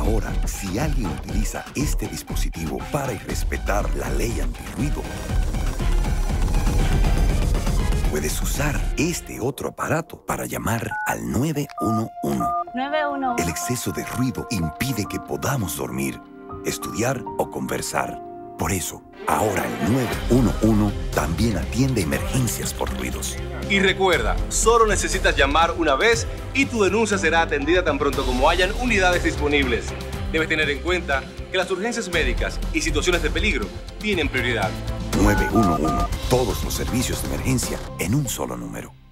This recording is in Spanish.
Ahora, si alguien utiliza este dispositivo para irrespetar la ley antirruido, puedes usar este otro aparato para llamar al 911. 911. El exceso de ruido impide que podamos dormir, estudiar o conversar. Por eso, ahora el 911 también atiende emergencias por ruidos. Y recuerda, solo necesitas llamar una vez y tu denuncia será atendida tan pronto como hayan unidades disponibles. Debes tener en cuenta que las urgencias médicas y situaciones de peligro tienen prioridad. 911. Todos los servicios de emergencia en un solo número.